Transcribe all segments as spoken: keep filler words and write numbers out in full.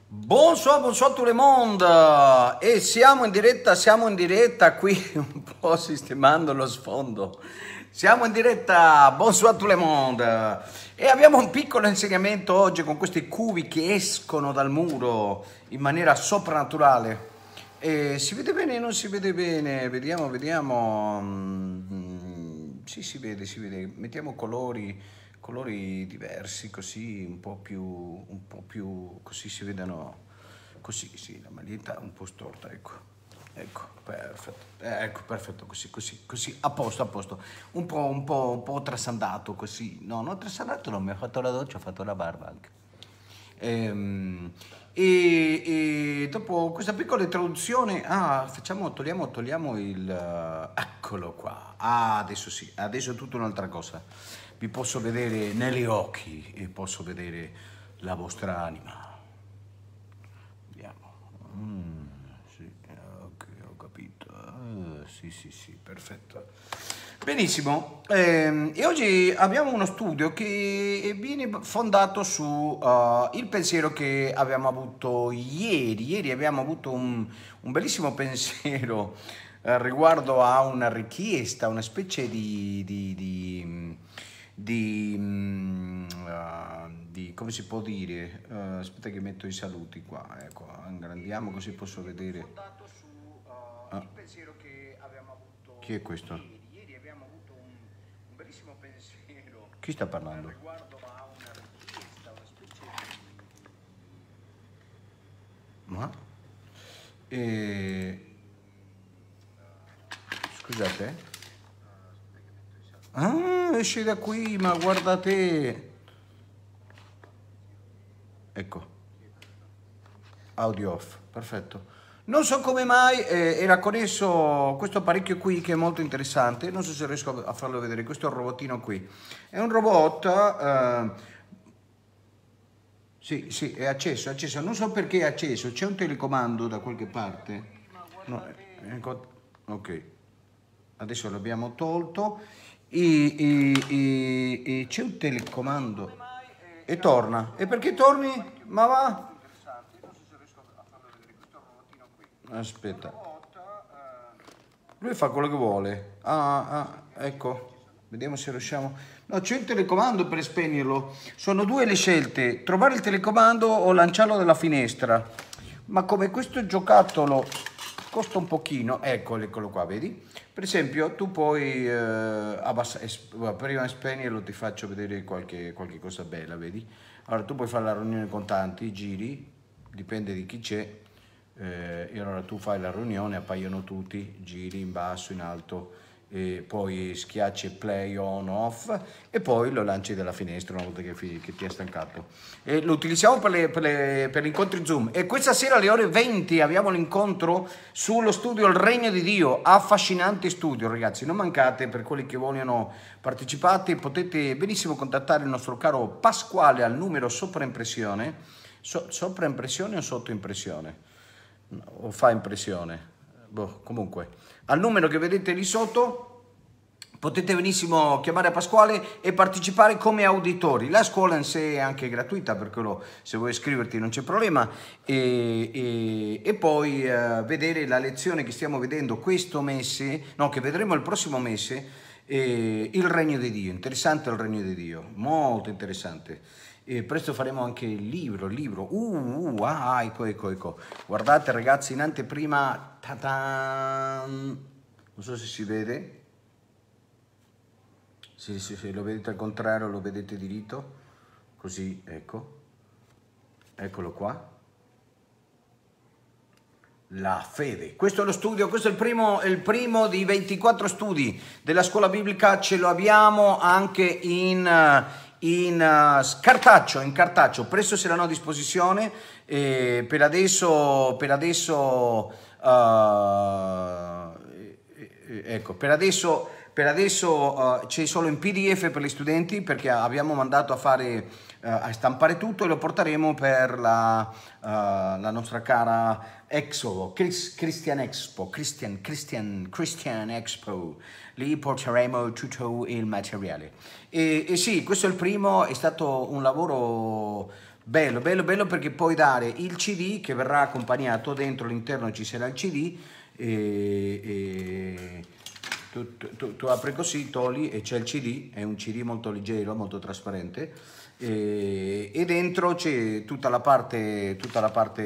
Bonsoir, bonsoir tout le monde e siamo in diretta, siamo in diretta qui un po' sistemando lo sfondo. Siamo in diretta, bonsoir tout le monde e abbiamo un piccolo insegnamento oggi con questi cubi che escono dal muro in maniera soprannaturale. E si vede bene o non si vede bene? Vediamo, vediamo. Mm, sì, si vede, si vede. Mettiamo colori, colori diversi, così un po' più, un po' più, così si vedono. Così, sì, la maglietta un po' storta, ecco. Ecco, perfetto. Eh, ecco, perfetto, così, così, così, a posto, a posto. Un po', un po', un po' trasandato così. No, non trasandato, no, mi ho fatto la doccia, ho fatto la barba anche. Ehm, E, e dopo questa piccola introduzione, ah, facciamo, togliamo, togliamo il, eh, eccolo qua. Ah, adesso sì, adesso è tutta un'altra cosa. Vi posso vedere negli occhi e posso vedere la vostra anima. Vediamo. Mm, sì, ok, ho capito. Ah, sì, sì, sì, perfetto. Benissimo, ehm, e oggi abbiamo uno studio che viene fondato su uh, il pensiero che abbiamo avuto ieri. Ieri abbiamo avuto un, un bellissimo pensiero eh, riguardo a una richiesta, una specie di, di, di, di, mm, uh, di- come si può dire? Uh, aspetta che metto i saluti qua, ecco, ingrandiamo così posso vedere. Ah, chi è questo? Chi sta parlando? Ma? Eh, scusate. Ah, esci da qui, ma guarda te. Ecco, audio off, perfetto. Non so come mai eh, era connesso questo apparecchio qui che è molto interessante. Non so se riesco a farlo vedere. Questo è un robotino qui. È un robot. Eh, sì, sì, è acceso, è acceso. Non so perché è acceso. C'è un telecomando da qualche parte. No, ecco, ok. Adesso l'abbiamo tolto. E, e- e- e c'è un telecomando. E torna. E perché torni? Ma va? Aspetta. Lui fa quello che vuole. Ah, ah, ecco. Vediamo se riusciamo. No, c'è il telecomando per spegnerlo. Sono due le scelte: trovare il telecomando o lanciarlo dalla finestra. Ma come questo giocattolo costa un pochino, ecco, eccolo qua, vedi? Per esempio, tu puoi eh, abbassare, prima di spegnerlo ti faccio vedere qualche, qualche cosa bella, vedi? Allora, tu puoi fare la riunione con tanti, giri, dipende di chi c'è. Eh, e allora tu fai la riunione, appaiono tutti, giri in basso, in alto, e poi schiacci play on off e poi lo lanci dalla finestra una volta che, che ti è stancato. E lo utilizziamo per, le, per, le, per gli incontri Zoom. E questa sera alle ore venti abbiamo l'incontro sullo studio Il Regno di Dio, affascinante studio, ragazzi, non mancate. Per quelli che vogliono partecipare potete benissimo contattare il nostro caro Pasquale al numero sopra impressione, so, sopra impressione o sotto impressione? O fa impressione, boh, comunque al numero che vedete lì sotto potete benissimo chiamare a Pasquale e partecipare come auditori. La scuola in sé è anche gratuita, per quello se vuoi iscriverti non c'è problema, e, e, e poi eh, vedere la lezione che stiamo vedendo questo mese, no, che vedremo il prossimo mese, eh, il Regno di Dio. Interessante il Regno di Dio, molto interessante. E presto faremo anche il libro, il libro, uh, uh, ah, ecco, ecco, ecco, guardate ragazzi, in anteprima, ta-tan. Non so se si vede, se, se, se lo vedete al contrario lo vedete diritto, così, ecco, eccolo qua. La fede, questo è lo studio, questo è il primo, il primo di ventiquattro studi della scuola biblica, ce lo abbiamo anche in, in uh, cartaceo, in cartaceo, presto saranno a disposizione, eh, per adesso, per adesso, uh, ecco, per adesso, per adesso uh, c'è solo in P D F per gli studenti, perché abbiamo mandato a fare, uh, a stampare tutto e lo porteremo per la, uh, la nostra cara Expo, Christian Expo, Christian, Christian, Christian Expo, lì porteremo tutto il materiale. E, e sì, questo è il primo, è stato un lavoro bello, bello, bello, perché puoi dare il C D che verrà accompagnato, dentro all'interno ci sarà il C D, e, e tu, tu, tu apri così, togli e c'è il C D, è un C D molto leggero, molto trasparente, e, e dentro c'è tutta la parte, tutta la parte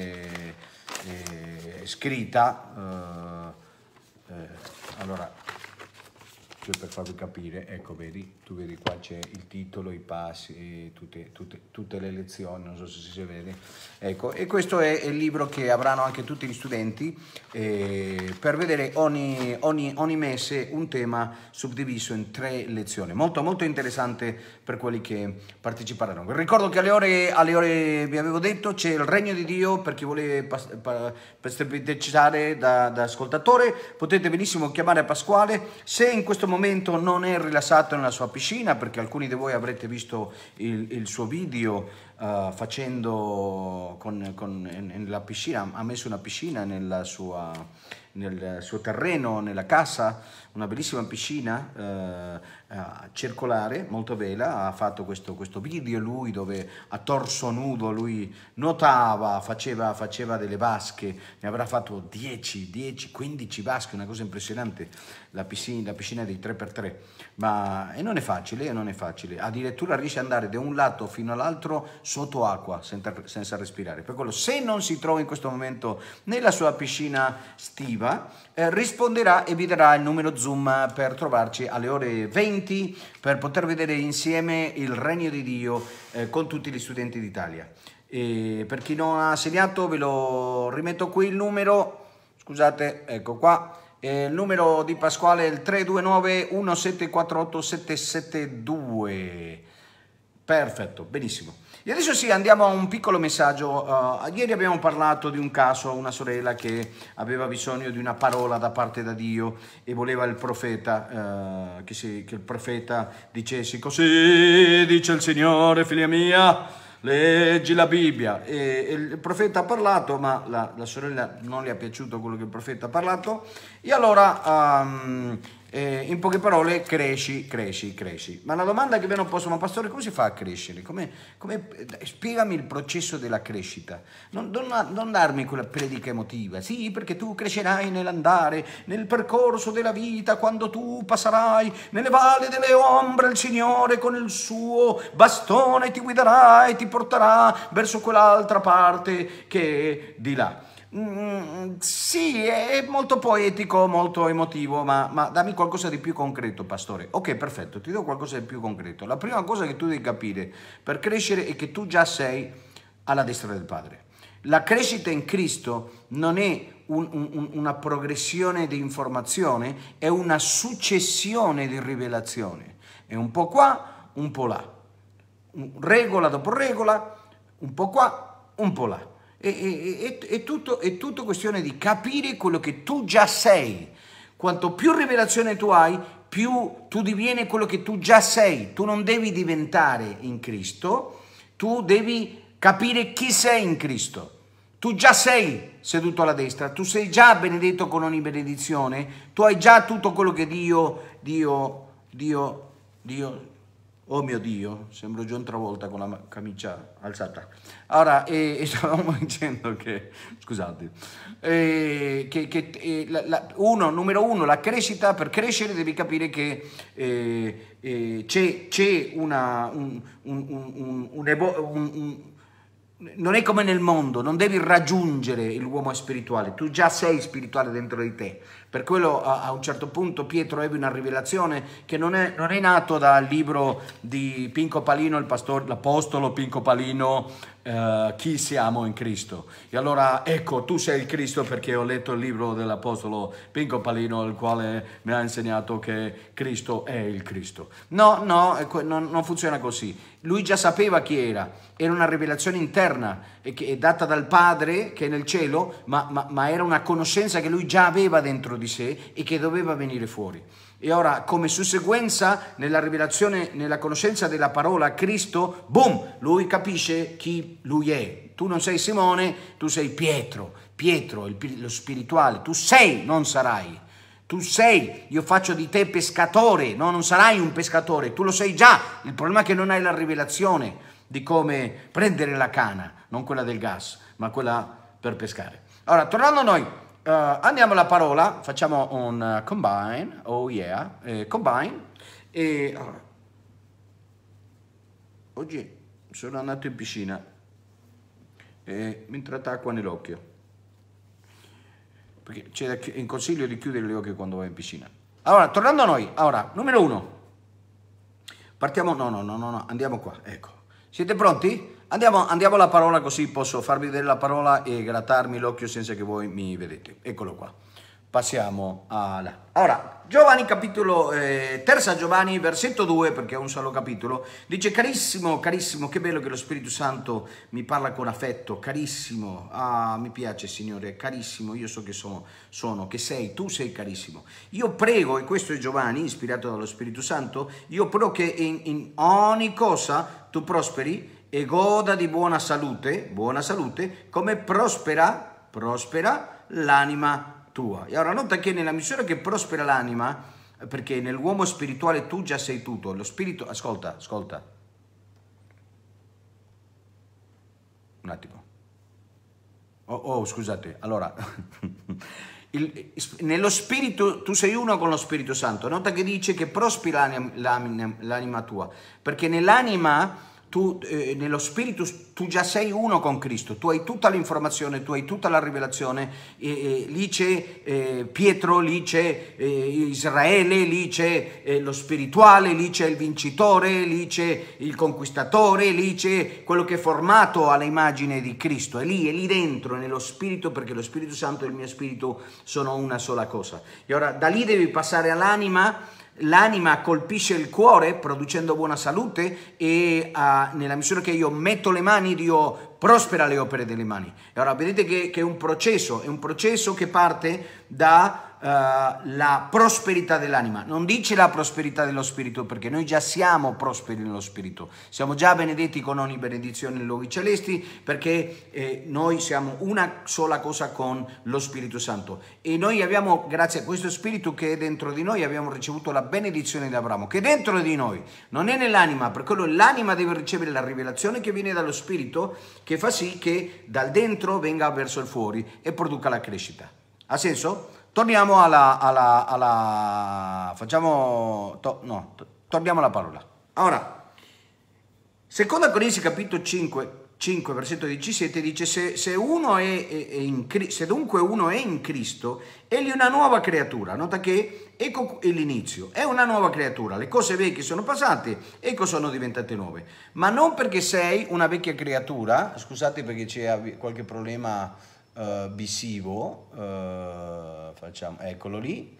eh, scritta, eh, eh, allora, per farvi capire, ecco, vedi, tu vedi qua c'è il titolo, i passi, tutte, tutte, tutte le lezioni, non so se si vede, ecco, e questo è il libro che avranno anche tutti gli studenti eh, per vedere ogni, ogni, ogni mese un tema suddiviso in tre lezioni, molto molto interessante per quelli che parteciperanno. Vi ricordo che alle ore, alle ore vi avevo detto, c'è il Regno di Dio per chi vuole beneficiare da, da ascoltatore, potete benissimo chiamare a Pasquale. Se in questo momento non è rilassato nella sua piscina, perché alcuni di voi avrete visto il, il suo video uh, facendo con, con, nella piscina, ha messo una piscina nella sua, nel suo terreno, nella casa, una bellissima piscina uh, uh, circolare, molto bella. Ha fatto questo, questo video lui dove a torso nudo lui nuotava, faceva, faceva delle vasche, ne avrà fatto dieci, dieci, quindici vasche, una cosa impressionante, la piscina, la piscina dei tre per tre, ma e non è facile, non è facile, addirittura riesce ad andare da un lato fino all'altro sotto acqua senza, senza respirare. Per quello, se non si trova in questo momento nella sua piscina stiva, eh, risponderà e vi darà il numero Zoom per trovarci alle ore venti per poter vedere insieme il Regno di Dio eh, con tutti gli studenti d'Italia. E per chi non ha segnato ve lo rimetto qui il numero, scusate, ecco qua. Eh, il numero di Pasquale è il tre due nove uno sette quattro otto sette sette due. Perfetto, benissimo. E adesso sì, andiamo a un piccolo messaggio. Uh, ieri abbiamo parlato di un caso, una sorella che aveva bisogno di una parola da parte da Dio e voleva il profeta, uh, che, si, che il profeta dicesse: così dice il Signore, figlia mia, leggi la Bibbia. E, e il profeta ha parlato, ma la, la sorella non le è piaciuto quello che il profeta ha parlato, e allora um, eh, in poche parole, cresci, cresci, cresci. Ma la domanda che mi hanno posto: ma pastore, come si fa a crescere? Come, come, spiegami il processo della crescita. Non, non, non darmi quella predica emotiva. Sì, perché tu crescerai nell'andare, nel percorso della vita, quando tu passerai nelle valli delle ombre, il Signore con il suo bastone ti guiderà e ti porterà verso quell'altra parte che è di là. Mm, sì, è molto poetico, molto emotivo, ma, ma dammi qualcosa di più concreto, pastore. Ok, perfetto, ti do qualcosa di più concreto. La prima cosa che tu devi capire per crescere è che tu già sei alla destra del Padre. La crescita in Cristo non è un, un, una progressione di informazione, è una successione di rivelazione. È un po' qua, un po' là, regola dopo regola, un po' qua, un po' là. È, è, è, è, tutto, è tutto questione di capire quello che tu già sei. Quanto più rivelazione tu hai, più tu divieni quello che tu già sei. Tu non devi diventare in Cristo, tu devi capire chi sei in Cristo. Tu già sei seduto alla destra, tu sei già benedetto con ogni benedizione, tu hai già tutto quello che Dio, Dio, Dio, Dio... Oh mio Dio, sembro John Travolta con la camicia alzata. Ora, e, e stavamo dicendo che, scusate, eh, che, che eh, la, la, uno, numero uno, la crescita. Per crescere devi capire che eh, eh, c'è, c'è una, un, un, un, un, un, un non è come nel mondo, non devi raggiungere l'uomo spirituale, tu già sei spirituale dentro di te. Per quello a, a un certo punto Pietro ebbe una rivelazione che non è, non è nato dal libro di Pinco Palino, il pastore, l'apostolo Pinco Palino, eh, chi siamo in Cristo. E allora ecco, tu sei il Cristo perché ho letto il libro dell'apostolo Pinco Palino, il quale mi ha insegnato che Cristo è il Cristo. No, no, non, non funziona così. Lui già sapeva chi era, era una rivelazione interna e che è data dal Padre che è nel cielo, ma, ma, ma era una conoscenza che lui già aveva dentro di sé e che doveva venire fuori. E ora, come susseguenza, nella rivelazione, nella conoscenza della parola Cristo, boom, lui capisce chi lui è. Tu non sei Simone, tu sei Pietro, Pietro, il, lo spirituale, tu sei, non sarai. Tu sei, io faccio di te pescatore, no, non sarai un pescatore, tu lo sei già, il problema è che non hai la rivelazione. di come prendere la canna, non quella del gas, ma quella per pescare. Ora, tornando a noi, uh, andiamo alla parola, facciamo un uh, combine, oh yeah, eh, combine, e allora, oggi sono andato in piscina e mi è entrata acqua nell'occhio, perché c'è in consiglio di chiudere gli occhi quando vai in piscina. Allora, tornando a noi, ora, numero uno, partiamo, no, no, no, no, no, andiamo qua, ecco. Siete pronti? Andiamo, andiamo alla parola, così posso farvi vedere la parola e grattarmi l'occhio senza che voi mi vedete. Eccolo qua. Passiamo alla... Ora, Giovanni capitolo, eh, terza Giovanni, versetto due, perché è un solo capitolo, dice: carissimo, carissimo, che bello che lo Spirito Santo mi parla con affetto, carissimo, ah, mi piace Signore, carissimo, io so che sono, sono, che sei, tu sei carissimo. Io prego, e questo è Giovanni, ispirato dallo Spirito Santo, io prego che in, in ogni cosa tu prosperi e goda di buona salute, buona salute, come prospera, prospera l'anima tua. E ora nota che nella misura che prospera l'anima, perché nell'uomo spirituale tu già sei tutto, lo spirito, ascolta, ascolta, un attimo, oh, oh scusate, allora, il, nello spirito tu sei uno con lo Spirito Santo, nota che dice che prospera l'anima, l'anima tua, perché nell'anima tu, eh, nello spirito tu già sei uno con Cristo, tu hai tutta l'informazione, tu hai tutta la rivelazione, e, e, lì c'è eh, Pietro, lì c'è eh, Israele, lì c'è eh, lo spirituale, lì c'è il vincitore, lì c'è il conquistatore, lì c'è quello che è formato all'immagine di Cristo, è lì, è lì dentro, nello spirito, perché lo Spirito Santo e il mio spirito sono una sola cosa. E ora da lì devi passare all'anima. L'anima colpisce il cuore producendo buona salute e uh, nella misura che io metto le mani, Dio prospera le opere delle mani. E ora vedete che, che è un processo, è un processo che parte da uh, la prosperità dell'anima. Non dice la prosperità dello spirito, perché noi già siamo prosperi nello spirito, siamo già benedetti con ogni benedizione nei luoghi celesti, perché eh, noi siamo una sola cosa con lo Spirito Santo, e noi abbiamo, grazie a questo spirito che è dentro di noi, abbiamo ricevuto la benedizione di Abramo, che è dentro di noi, non è nell'anima, per quello l'anima deve ricevere la rivelazione che viene dallo spirito, che fa sì che dal dentro venga verso il fuori e produca la crescita. Ha senso? Torniamo alla, alla, alla facciamo, to, no, to, torniamo alla parola. Ora, seconda Corinzi capitolo cinque, cinque versetto diciassette dice: se, se, uno è, è, è in, se dunque uno è in Cristo, egli è una nuova creatura. Nota che ecco l'inizio, è una nuova creatura, le cose vecchie sono passate, ecco sono diventate nuove. Ma non perché sei una vecchia creatura, scusate perché c'è qualche problema uh, visivo, uh, facciamo, eccolo lì,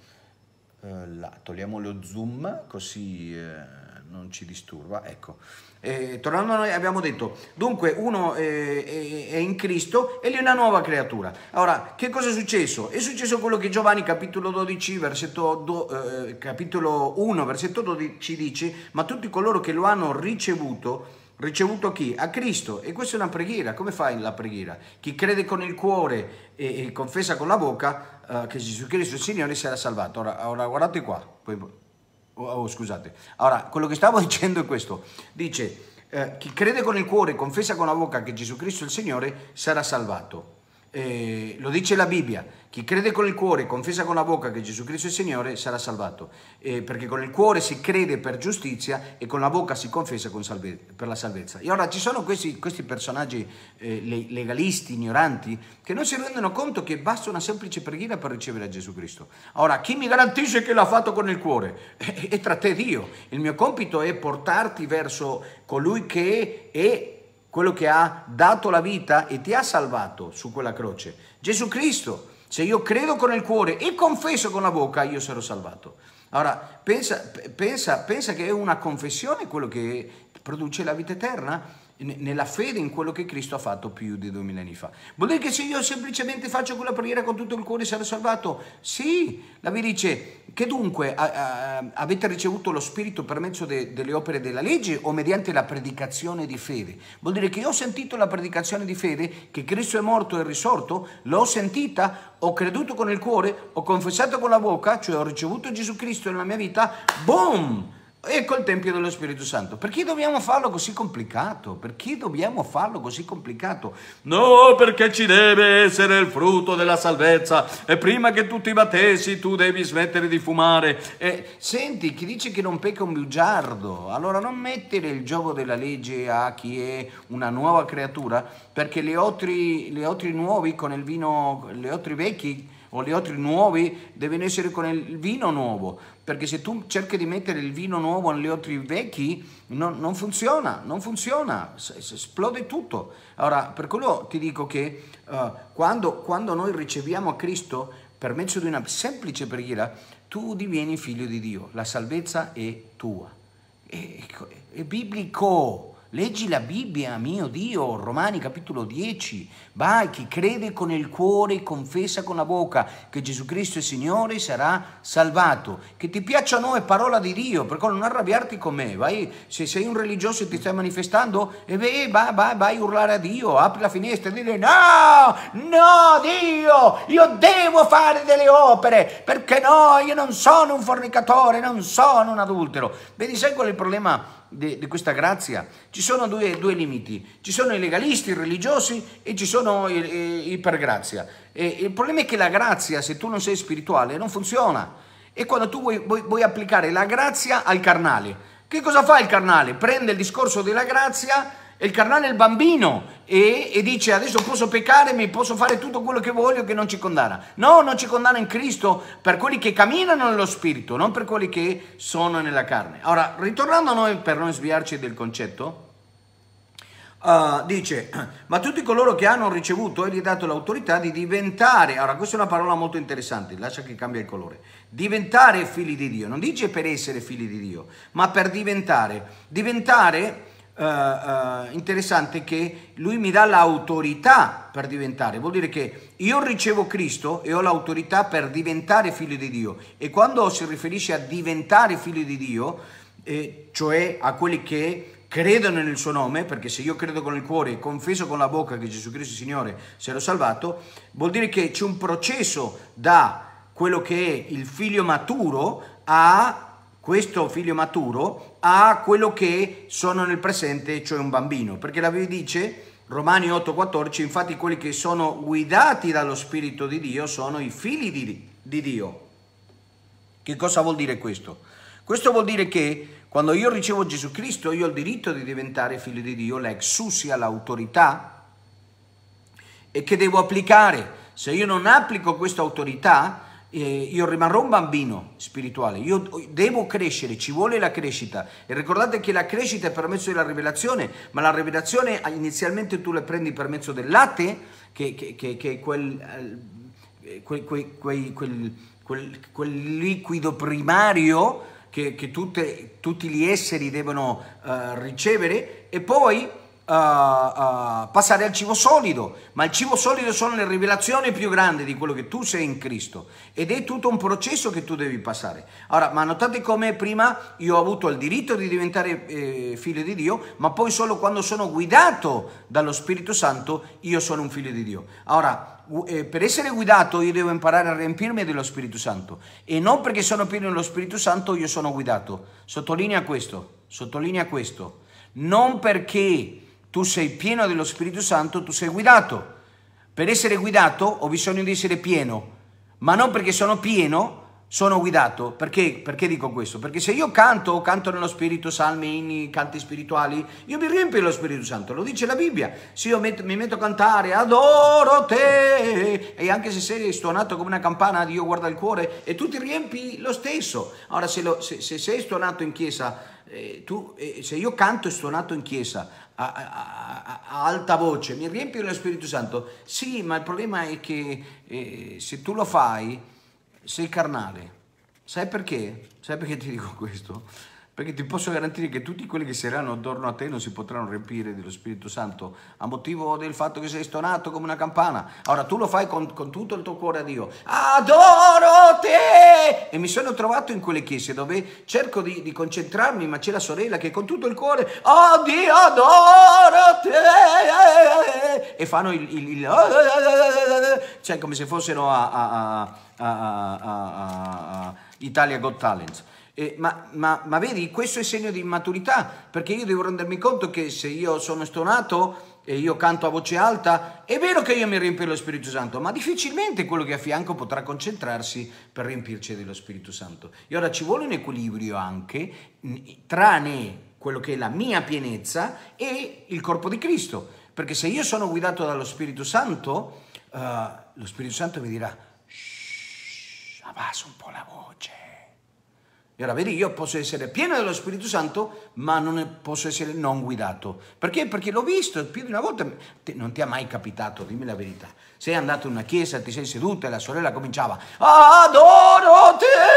uh, là, togliamo lo zoom così uh, non ci disturba, ecco. Eh, tornando a noi, abbiamo detto, dunque uno è, è, è in Cristo e lui è una nuova creatura. Ora, che cosa è successo? È successo quello che Giovanni capitolo dodici, versetto do, eh, capitolo uno, versetto dodici dice: ma tutti coloro che lo hanno ricevuto, ricevuto chi? A Cristo. E questa è una preghiera. Come fai la preghiera? Chi crede con il cuore e, e confessa con la bocca eh, che Gesù Cristo è il Signore sarà salvato. Ora, ora guardate qua, poi... Oh, scusate, allora quello che stavo dicendo è questo, dice eh, chi crede con il cuore e confessa con la bocca che Gesù Cristo è il Signore sarà salvato. Eh, lo dice la Bibbia, chi crede con il cuore e confessa con la bocca che Gesù Cristo è il Signore sarà salvato, eh, perché con il cuore si crede per giustizia e con la bocca si confessa con salve- per la salvezza. E ora ci sono questi, questi personaggi eh, legalisti, ignoranti, che non si rendono conto che basta una semplice preghiera per ricevere a Gesù Cristo. Ora, chi mi garantisce che l'ha fatto con il cuore? È, è tra te e Dio. Il mio compito è portarti verso colui che è quello che ha dato la vita e ti ha salvato su quella croce, Gesù Cristo. Se io credo con il cuore e confesso con la bocca, io sarò salvato. Ora, pensa, pensa, pensa che è una confessione quello che produce la vita eterna, nella fede in quello che Cristo ha fatto più di duemila anni fa. Vuol dire che se io semplicemente faccio quella preghiera con tutto il cuore sarò salvato? Sì, la Bibbia dice che dunque a, a, avete ricevuto lo Spirito per mezzo de, delle opere della legge o mediante la predicazione di fede. Vuol dire che io ho sentito la predicazione di fede, che Cristo è morto e risorto, l'ho sentita, ho creduto con il cuore, ho confessato con la bocca, cioè ho ricevuto Gesù Cristo nella mia vita, boom! e col Tempio dello Spirito Santo. Perché dobbiamo farlo così complicato? Perché dobbiamo farlo così complicato? No, perché ci deve essere il frutto della salvezza e prima che tu ti battessi tu devi smettere di fumare. E, senti, chi dice che non pecca un bugiardo? Allora non mettere il gioco della legge a chi è una nuova creatura, perché le otri, le otri nuovi con il vino, le otri vecchi o gli altri nuovi devono essere con il vino nuovo, perché se tu cerchi di mettere il vino nuovo negli altri vecchi non, non funziona, non funziona, esplode tutto. Allora, per quello ti dico che uh, quando, quando noi riceviamo a Cristo per mezzo di una semplice preghiera, tu divieni figlio di Dio, la salvezza è tua, è, è biblico. Leggi la Bibbia, mio Dio, Romani capitolo dieci. Vai, chi crede con il cuore e confessa con la bocca che Gesù Cristo è Signore sarà salvato. Che ti piaccia o no è parola di Dio, perché non arrabbiarti con me. Vai, se sei un religioso e ti stai manifestando, e beh, vai, vai, vai a urlare a Dio, apri la finestra e dire no, no Dio, io devo fare delle opere, perché no, io non sono un fornicatore, non sono un adultero. Vedi, sai qual è il problema di questa grazia? Ci sono due, due limiti, ci sono i legalisti, i religiosi e ci sono i, i, i per grazia. E il problema è che la grazia, se tu non sei spirituale, non funziona. E quando tu vuoi, vuoi, vuoi applicare la grazia al carnale, che cosa fa il carnale? Prende il discorso della grazia, e il carnale è il bambino e, e dice adesso posso peccare, mi posso fare tutto quello che voglio, che non ci condanna. No, non ci condanna in Cristo per quelli che camminano nello spirito, non per quelli che sono nella carne. Ora, ritornando a noi, per non sviarci del concetto, uh, dice, ma tutti coloro che hanno ricevuto e gli è dato l'autorità di diventare, ora questa è una parola molto interessante, lascia che cambia il colore, diventare figli di Dio, non dice per essere figli di Dio, ma per diventare, diventare... Uh, uh, interessante che lui mi dà l'autorità per diventare, vuol dire che io ricevo Cristo e ho l'autorità per diventare figlio di Dio, e quando si riferisce a diventare figlio di Dio, eh, cioè a quelli che credono nel suo nome, perché se io credo con il cuore e confesso con la bocca che Gesù Cristo è Signore, sarò salvato, vuol dire che c'è un processo da quello che è il figlio maturo a questo figlio maturo a quello che sono nel presente, cioè un bambino, perché la Bibbia dice, Romani otto quattordici, infatti quelli che sono guidati dallo Spirito di Dio sono i figli di, di Dio. Che cosa vuol dire questo? Questo vuol dire che quando io ricevo Gesù Cristo, io ho il diritto di diventare figlio di Dio, l'exousia, l'autorità, e che devo applicare. Se io non applico questa autorità, Eh, io rimarrò un bambino spirituale, io devo crescere, ci vuole la crescita, e ricordate che la crescita è per mezzo della rivelazione, ma la rivelazione inizialmente tu la prendi per mezzo del latte, che, che, che, che è quel, eh, quel, quel, quel, quel, quel, quel liquido primario che, che tutte, tutti gli esseri devono uh, ricevere, e poi Uh, uh, passare al cibo solido, ma il cibo solido sono le rivelazioni più grandi di quello che tu sei in Cristo, ed è tutto un processo che tu devi passare. Ora, ma notate come prima io ho avuto il diritto di diventare eh, figlio di Dio, ma poi solo quando sono guidato dallo Spirito Santo io sono un figlio di Dio. Ora, eh, per essere guidato io devo imparare a riempirmi dello Spirito Santo, e non perché sono pieno dello Spirito Santo io sono guidato. Sottolinea questo, sottolinea questo, non perché tu sei pieno dello Spirito Santo, tu sei guidato. Per essere guidato ho bisogno di essere pieno, ma non perché sono pieno sono guidato. Perché? Perché dico questo? Perché se io canto, canto nello Spirito, salmi, inni, canti spirituali, io mi riempio dello Spirito Santo, lo dice la Bibbia. Se io metto, mi metto a cantare, adoro te, e anche se sei suonato come una campana, Dio guarda il cuore, e tu ti riempi lo stesso. Ora, se, lo, se, se sei suonato in chiesa, eh, tu, eh, se io canto e suonato in chiesa, A, a, a, a alta voce, mi riempio dello Spirito Santo, sì, ma il problema è che eh, se tu lo fai sei carnale. Sai perché? Sai perché ti dico questo? Perché ti posso garantire che tutti quelli che saranno attorno a te non si potranno riempire dello Spirito Santo a motivo del fatto che sei stonato come una campana. Ora tu lo fai con, con tutto il tuo cuore a Dio, adoro te, e mi sono trovato in quelle chiese dove cerco di, di concentrarmi, ma c'è la sorella che con tutto il cuore oh Dio adoro te e fanno il, il, il cioè come se fossero a, a, a, a, a, a Italia Got Talent. Eh, ma, ma, ma vedi, questo è segno di immaturità, perché io devo rendermi conto che se io sono stonato e io canto a voce alta, è vero che io mi riempio dello Spirito Santo, ma difficilmente quello che è a fianco potrà concentrarsi per riempirci dello Spirito Santo. E ora ci vuole un equilibrio anche tra ne quello che è la mia pienezza e il corpo di Cristo, perché se io sono guidato dallo Spirito Santo, uh, lo Spirito Santo mi dirà shh, abbassa un po' la voce. E ora vedi, io posso essere pieno dello Spirito Santo, ma non posso essere non guidato. Perché? Perché l'ho visto più di una volta. Non ti è mai capitato, dimmi la verità. Sei andato in una chiesa, ti sei seduta e la sorella cominciava adoro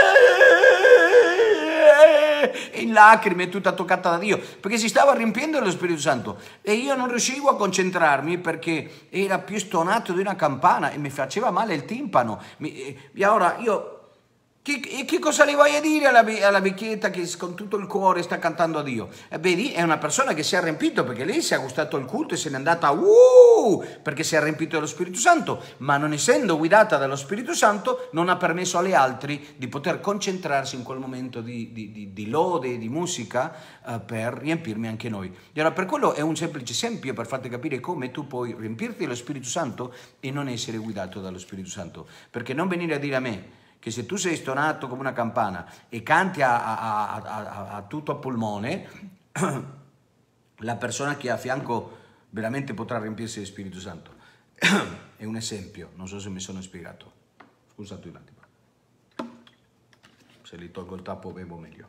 te! In lacrime, tutta toccata da Dio, perché si stava riempiendo dello Spirito Santo. E io non riuscivo a concentrarmi perché era più stonato di una campana e mi faceva male il timpano. E ora io... Che, che cosa le vai a dire alla, alla vecchietta che con tutto il cuore sta cantando a Dio? E vedi, è una persona che si è riempito perché lei si è gustato il culto e se n'è andata uh, perché si è riempito dello Spirito Santo, ma non essendo guidata dallo Spirito Santo non ha permesso alle altri di poter concentrarsi in quel momento di, di, di, di lode e di musica uh, per riempirmi anche noi. E allora per quello è un semplice esempio per farti capire come tu puoi riempirti dello Spirito Santo e non essere guidato dallo Spirito Santo, perché non venire a dire a me che se tu sei stonato come una campana e canti a, a, a, a, a tutto a polmone, la persona che è a fianco veramente potrà riempirsi di Spirito Santo. È un esempio, non so se mi sono spiegato. Scusate un attimo. Se li tolgo il tappo bevo meglio.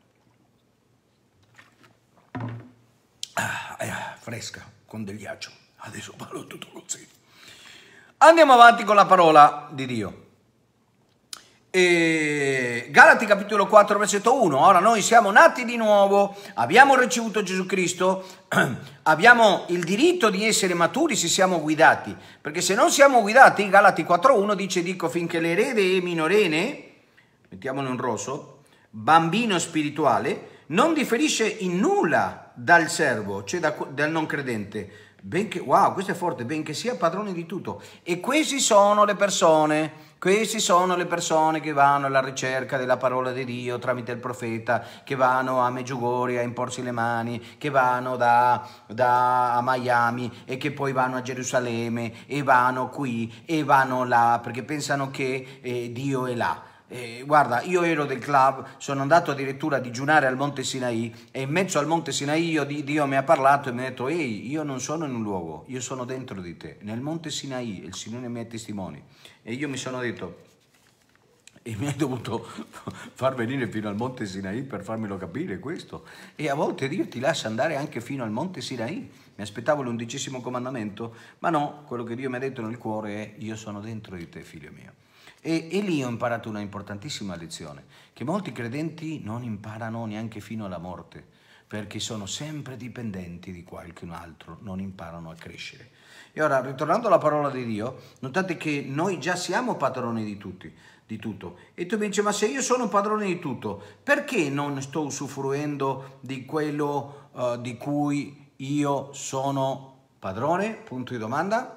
Ah, eh, fresca, con del ghiaccio. Adesso parlo tutto così. Andiamo avanti con la parola di Dio. E Galati capitolo quattro versetto uno. Ora noi siamo nati di nuovo, abbiamo ricevuto Gesù Cristo, abbiamo il diritto di essere maturi se siamo guidati, perché se non siamo guidati, Galati quattro uno dice: dico finché l'erede è minorenne, mettiamolo in rosso, bambino spirituale, non differisce in nulla dal servo, cioè da, dal non credente, benché, wow, questo è forte, benché sia padrone di tutto. E questi sono le persone Queste sono le persone che vanno alla ricerca della parola di Dio tramite il profeta, che vanno a Meggiugorje a imporsi le mani, che vanno da, da a Miami e che poi vanno a Gerusalemme e vanno qui e vanno là perché pensano che eh, Dio è là. Eh, guarda, io ero del club, sono andato addirittura a digiunare al Monte Sinai e in mezzo al Monte Sinai io, Dio mi ha parlato e mi ha detto: ehi, io non sono in un luogo, io sono dentro di te, nel Monte Sinai, il Signore mi ha testimoni. E io mi sono detto, e mi hai dovuto far venire fino al Monte Sinai per farmelo capire questo. E a volte Dio ti lascia andare anche fino al Monte Sinai. Mi aspettavo l'undicesimo comandamento, ma no, quello che Dio mi ha detto nel cuore è: io sono dentro di te, figlio mio. E, e lì ho imparato una importantissima lezione, che molti credenti non imparano neanche fino alla morte, perché sono sempre dipendenti di qualcun altro, non imparano a crescere. E ora, ritornando alla parola di Dio, notate che noi già siamo padroni di tutti, di tutto. E tu mi dici: ma se io sono padrone di tutto, perché non sto usufruendo di quello uh, di cui io sono padrone? Punto di domanda.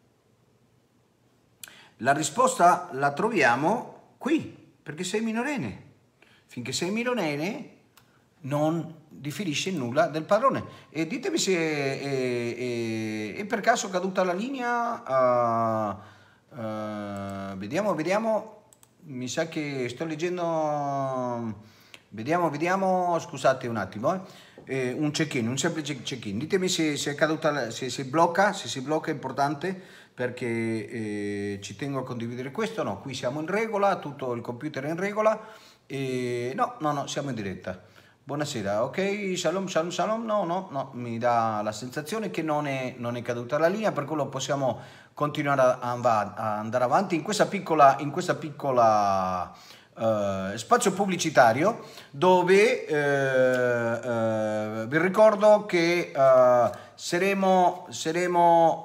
La risposta la troviamo qui, perché sei minorenne. Finché sei minorenne non differisce in nulla del padrone. E ditemi se è, è, è, è per caso caduta la linea. Uh, uh, vediamo, vediamo. Mi sa che sto leggendo. Vediamo, vediamo. Scusate un attimo. Eh. Eh, un check-in, un semplice check-in. Ditemi se, se è caduta, se si blocca, se si blocca è importante, perché eh, ci tengo a condividere questo. No, qui siamo in regola, tutto il computer è in regola. E no, no, no, siamo in diretta. Buonasera, ok, shalom, shalom, shalom. No, no, no, mi dà la sensazione che non è, non è caduta la linea, per quello possiamo continuare a, a andare avanti in questa piccola, in questa piccola uh, spazio pubblicitario dove uh, uh, vi ricordo che uh, saremo, saremo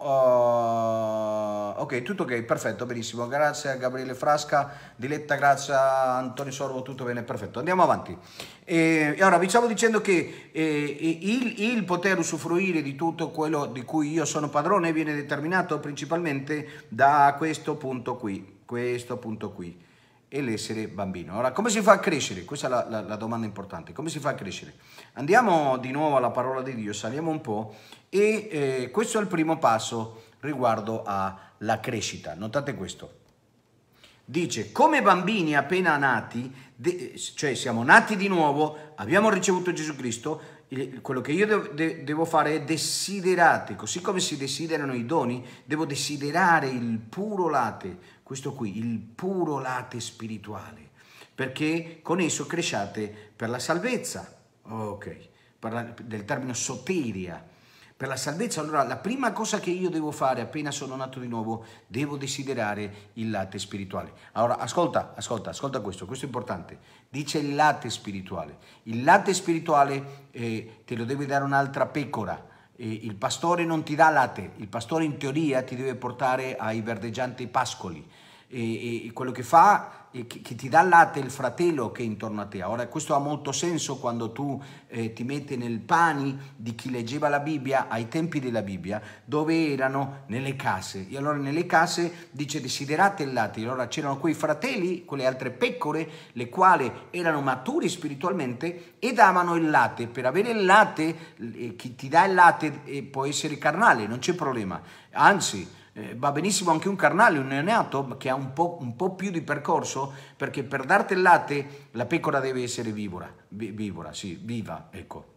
uh, ok, tutto ok, perfetto, benissimo, grazie a Gabriele Frasca, Diletta Grazia, Antonio Sorvo, tutto bene, perfetto, andiamo avanti. E, e ora vi stavo dicendo che eh, il, il poter usufruire di tutto quello di cui io sono padrone viene determinato principalmente da questo punto qui, questo punto qui, e l'essere bambino. Ora, come si fa a crescere? Questa è la, la, la domanda importante. Come si fa a crescere? Andiamo di nuovo alla parola di Dio, saliamo un po', e eh, questo è il primo passo riguardo alla crescita. Notate questo. Dice, come bambini appena nati, de, cioè siamo nati di nuovo, abbiamo ricevuto Gesù Cristo, il, quello che io de, de, devo fare è desiderate, così come si desiderano i doni, devo desiderare il puro latte, questo qui, il puro latte spirituale, perché con esso cresciate per la salvezza, ok, parla del termine soteria, per la salvezza. Allora la prima cosa che io devo fare appena sono nato di nuovo, devo desiderare il latte spirituale. Allora ascolta, ascolta, ascolta questo, questo è importante. Dice il latte spirituale. Il latte spirituale eh, te lo deve dare un'altra pecora. Eh, il pastore non ti dà latte, il pastore in teoria ti deve portare ai verdeggianti pascoli. E, e quello che fa, e che, che ti dà latte, è il fratello che è intorno a te. Ora questo ha molto senso quando tu eh, ti metti nel pani di chi leggeva la Bibbia ai tempi della Bibbia, dove erano nelle case, e allora nelle case dice desiderate il latte. Allora c'erano quei fratelli, quelle altre pecore, le quali erano maturi spiritualmente e davano il latte. Per avere il latte, eh, chi ti dà il latte eh, può essere carnale, non c'è problema, anzi Eh, va benissimo anche un carnale, un neonato che ha un po', un po' più di percorso, perché per darti il latte la pecora deve essere vivora, vi, vivora, sì, viva, ecco.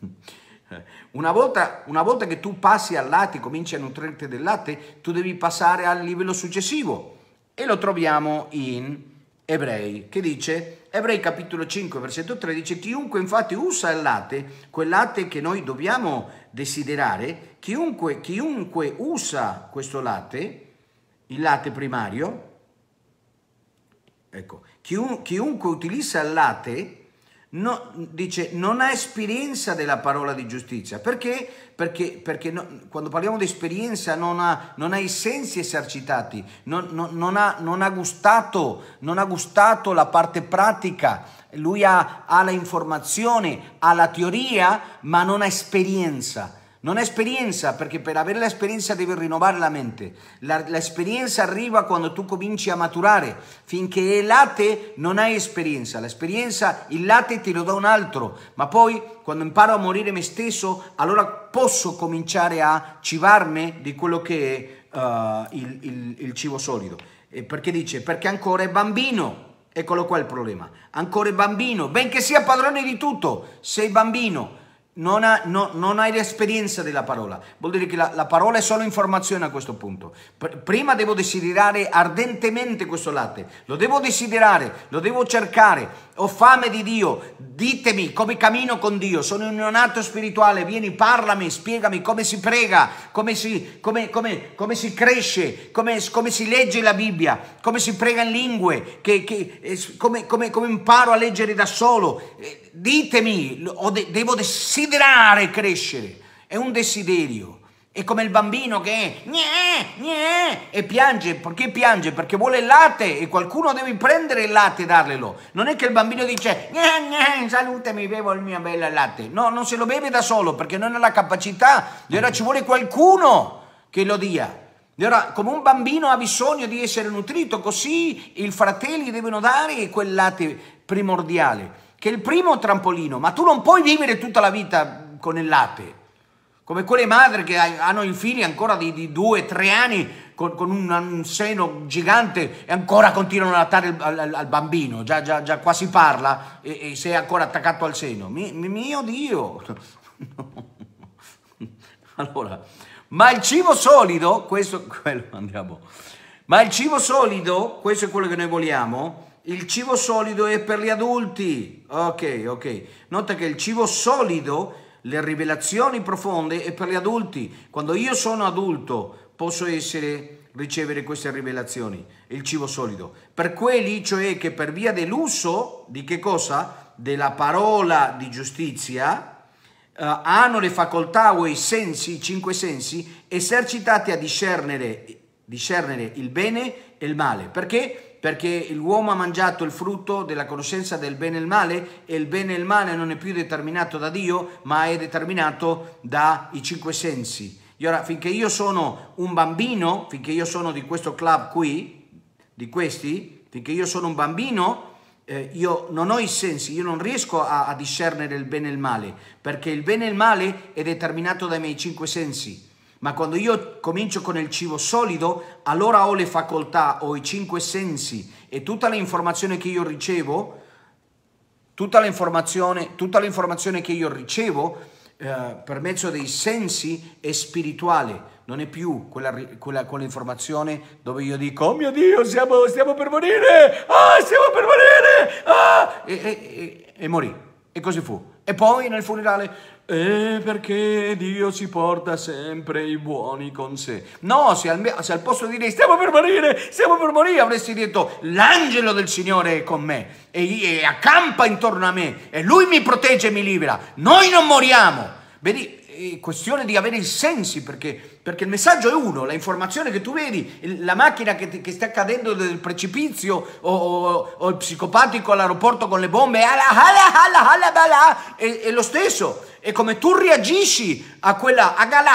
Una volta, una volta che tu passi al latte, cominci a nutrirti del latte, tu devi passare al livello successivo, e lo troviamo in Ebrei, che dice, Ebrei capitolo cinque, versetto tre, dice, chiunque infatti usa il latte, quel latte che noi dobbiamo desiderare, chiunque, chiunque usa questo latte, il latte primario, ecco, chiun, chiunque utilizza il latte, no, dice, non ha esperienza della parola di giustizia. Perché? Perché, perché no, quando parliamo di esperienza non ha, non ha i sensi esercitati, non, non, non, ha, non, ha gustato, non ha gustato la parte pratica. Lui ha, ha la informazione, ha la teoria, ma non ha esperienza. Non ha esperienza, perché per avere l'esperienza devi rinnovare la mente. La, l'esperienza arriva quando tu cominci a maturare. Finché è latte non hai esperienza. L'esperienza, il latte te lo dà un altro. Ma poi quando imparo a morire me stesso, allora posso cominciare a cibarmi di quello che è uh, il, il, il cibo solido. E perché dice? Perché ancora è bambino. Eccolo qua il problema. Ancora è bambino. Benché sia padrone di tutto, sei bambino. Non, ha, no, non hai l'esperienza della parola, vuol dire che la, la parola è solo informazione a questo punto. Prima devo desiderare ardentemente questo latte, lo devo desiderare, lo devo cercare, ho fame di Dio, ditemi come cammino con Dio, sono un neonato spirituale, vieni, parlami, spiegami come si prega, come si, come, come, come si cresce, come, come si legge la Bibbia, come si prega in lingue, che, che, come, come, come imparo a leggere da solo. Ditemi, devo desiderare crescere, è un desiderio, è come il bambino che è gne, gne, e piange. Perché piange? Perché vuole il latte e qualcuno deve prendere il latte e darglielo. Non è che il bambino dice gne, gne, salute, mi bevo il mio bel latte. No, non se lo beve da solo perché non ha la capacità, e ora ci vuole qualcuno che lo dia. E ora, come un bambino ha bisogno di essere nutrito, così i fratelli devono dare quel latte primordiale, che è il primo trampolino. Ma tu non puoi vivere tutta la vita con il latte, come quelle madri che hanno i figli ancora di, di due, tre anni con, con un, un seno gigante e ancora continuano a lattare al, al, al bambino, già, già, già qua si parla e, e sei ancora attaccato al seno. Mi, mio Dio! Allora, ma il cibo solido, questo, quello, andiamo, ma il cibo solido, questo è quello che noi vogliamo. Il cibo solido è per gli adulti. Ok, ok. Nota che il cibo solido, le rivelazioni profonde, è per gli adulti. Quando io sono adulto posso essere ricevere queste rivelazioni, il cibo solido? Per quelli, cioè, che per via dell'uso di che cosa? Della parola di giustizia, Uh, hanno le facoltà o i sensi, i cinque sensi, esercitati a discernere, discernere il bene e il male. Perché? Perché l'uomo ha mangiato il frutto della conoscenza del bene e il male, e il bene e il male non è più determinato da Dio, ma è determinato dai cinque sensi. E ora, finché io sono un bambino, finché io sono di questo club qui, di questi, finché io sono un bambino, Eh, io non ho i sensi, io non riesco a, a discernere il bene e il male, perché il bene e il male è determinato dai miei cinque sensi. Ma quando io comincio con il cibo solido, allora ho le facoltà, ho i cinque sensi, e tutta l'informazione che io ricevo, tutta l'informazione, tutta l'informazione che io ricevo eh, per mezzo dei sensi è spirituale. Non è più quella, quella, quell'informazione dove io dico, oh mio Dio, siamo, stiamo per morire, ah, stiamo per morire, ah, e, e, e, e morì. E così fu. E poi nel funerale, eh, perché Dio si porta sempre i buoni con sé. No, se al, se al posto di dire, stiamo per morire, stiamo per morire, avresti detto, l'angelo del Signore è con me, e, e accampa intorno a me, e lui mi protegge e mi libera. Noi non moriamo. Vedi? È questione di avere i sensi, perché, perché il messaggio è uno, la informazione che tu vedi, la macchina che, ti, che sta cadendo del precipizio, o, o, o il psicopatico all'aeroporto con le bombe, è, è lo stesso, è come tu reagisci a quella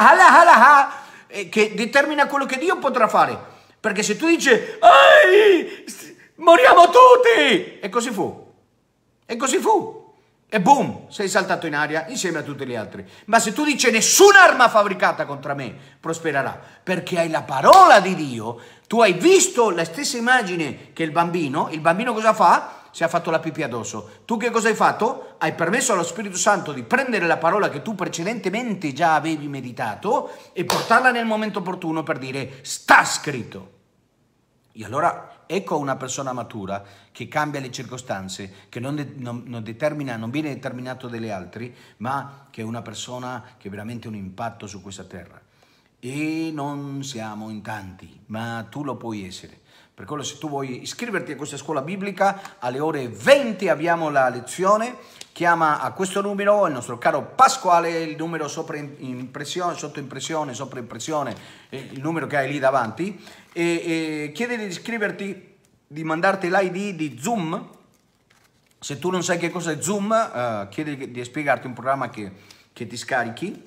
che determina quello che Dio potrà fare, perché se tu dici moriamo tutti, e così fu, e così fu. E boom, sei saltato in aria insieme a tutti gli altri. Ma se tu dici nessuna arma fabbricata contro me prospererà, perché hai la parola di Dio, tu hai visto la stessa immagine che il bambino, il bambino cosa fa? Si è fatto la pipì addosso. Tu che cosa hai fatto? Hai permesso allo Spirito Santo di prendere la parola che tu precedentemente già avevi meditato e portarla nel momento opportuno per dire sta scritto. E allora ecco una persona matura che cambia le circostanze, che non, de, non, non determina, non viene determinato dalle altre, ma che è una persona che ha veramente un impatto su questa terra. E non siamo in tanti, ma tu lo puoi essere. Per quello, se tu vuoi iscriverti a questa scuola biblica, alle ore venti abbiamo la lezione. Chiama a questo numero, il nostro caro Pasquale, il numero sopra impressione, sotto impressione, sopra impressione, il numero che hai lì davanti, e, e chiedi di iscriverti, di mandarti l'I D di Zoom. Se tu non sai che cosa è Zoom, uh, chiedi di spiegarti un programma che, che ti scarichi,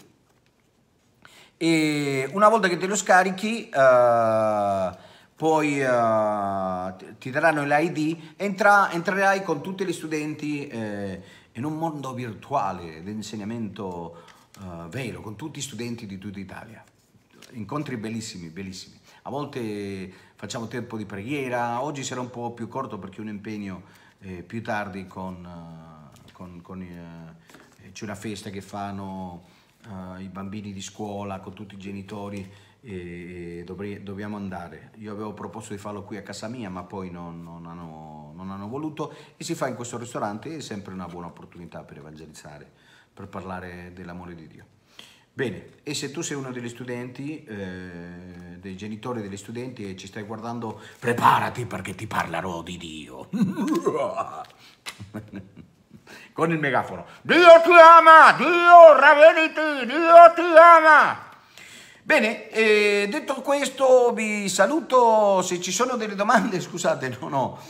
e una volta che te lo scarichi, uh, poi uh, ti daranno l'I D, entra, entrerai con tutti gli studenti eh, in un mondo virtuale di insegnamento uh, vero, con tutti gli studenti di tutta Italia. Incontri bellissimi, bellissimi. A volte facciamo tempo di preghiera, oggi sarà un po' più corto perché ho un impegno eh, più tardi con, uh, con, con uh, c'è una festa che fanno uh, i bambini di scuola con tutti i genitori, e dovrei, dobbiamo andare. Io avevo proposto di farlo qui a casa mia, ma poi non, non, hanno, non hanno voluto, e si fa in questo ristorante. È sempre una buona opportunità per evangelizzare, per parlare dell'amore di Dio. Bene, e se tu sei uno degli studenti, eh, dei genitori degli studenti, e ci stai guardando, preparati perché ti parlerò di Dio. Con il megafono. Dio ti ama, Dio ravvediti, Dio ti ama. Bene, eh, detto questo vi saluto. Se ci sono delle domande, scusate, no, no.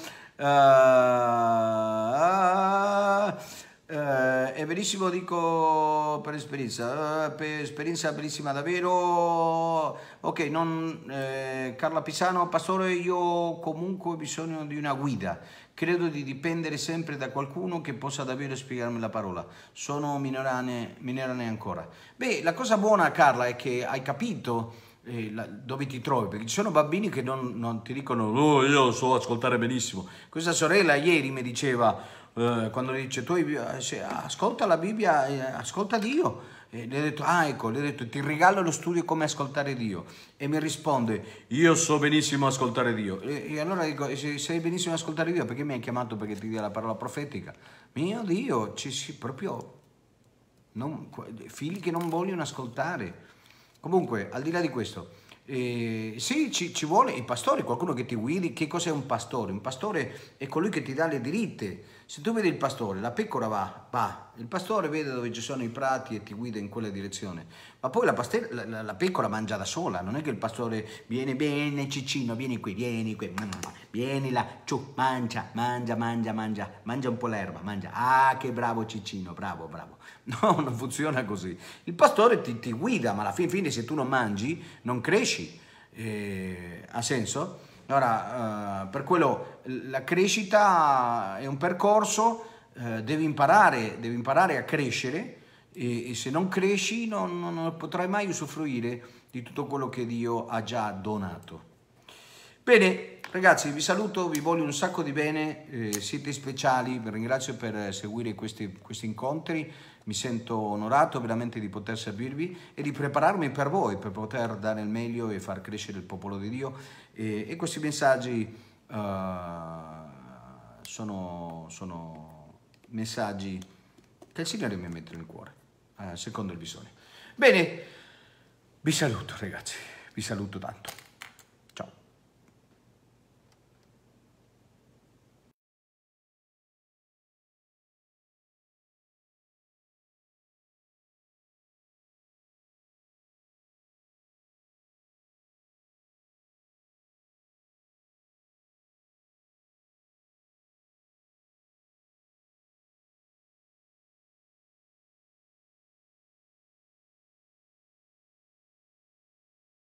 Uh, uh, uh, è verissimo, dico per esperienza, uh, per esperienza bellissima davvero. Ok, non, eh, Carla Pisano, pastore, io comunque ho bisogno di una guida. Credo di dipendere sempre da qualcuno che possa davvero spiegarmi la parola. Sono minorane, minorane ancora. Beh, la cosa buona, Carla, è che hai capito eh, la, dove ti trovi, perché ci sono bambini che non, non ti dicono oh, io so ascoltare benissimo. Questa sorella ieri mi diceva, eh, quando le dice tu eh, ascolta la Bibbia, eh, ascolta Dio. E le ho detto, ah ecco, le ho detto, ti regalo lo studio come ascoltare Dio. E mi risponde, io so benissimo ascoltare Dio. E, e allora dico, se sai benissimo ascoltare Dio, perché mi hai chiamato perché ti dia la parola profetica? Mio Dio, ci si proprio, non, figli che non vogliono ascoltare. Comunque, al di là di questo, E sì, ci, ci vuole i pastori, qualcuno che ti guidi. Che cos'è un pastore? Un pastore è colui che ti dà le diritte. Se tu vedi il pastore, la pecora va, va, il pastore vede dove ci sono i prati e ti guida in quella direzione. Ma poi la, paste- la, la- la pecora mangia da sola, non è che il pastore viene bene, Ciccino, vieni qui, vieni qui, vieni là, ciù, mangia, mangia, mangia, mangia, mangia un po' l'erba, mangia. Ah, che bravo Ciccino, bravo, bravo. No, non funziona così. Il pastore ti, ti guida, ma alla fin fine se tu non mangi, non cresci. Eh, ha senso? Ora, eh, per quello la crescita è un percorso, eh, devi imparare, devi imparare a crescere e, e se non cresci non, non- non potrai mai usufruire di tutto quello che Dio ha già donato. Bene, ragazzi, vi saluto, vi voglio un sacco di bene, eh, siete speciali, vi ringrazio per seguire questi, questi incontri, mi sento onorato veramente di poter servirvi e di prepararmi per voi, per poter dare il meglio e far crescere il popolo di Dio. E, e questi messaggi eh, sono, sono messaggi che il Signore mi mette nel cuore, eh, secondo il bisogno. Bene, vi saluto ragazzi, vi saluto tanto.